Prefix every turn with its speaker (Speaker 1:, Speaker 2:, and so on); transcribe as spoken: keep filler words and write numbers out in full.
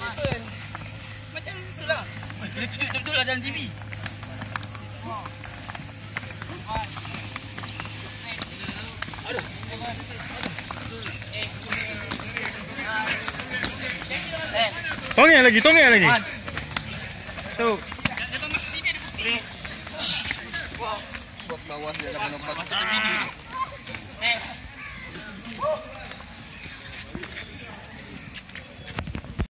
Speaker 1: Macam tu lah. Betul-betul lah dalam T V. Aduh.
Speaker 2: Tongeng lagi, tongeng lagi. Tu.
Speaker 3: Buat bawah dia nak nampak.
Speaker 1: Masuk video. Eh.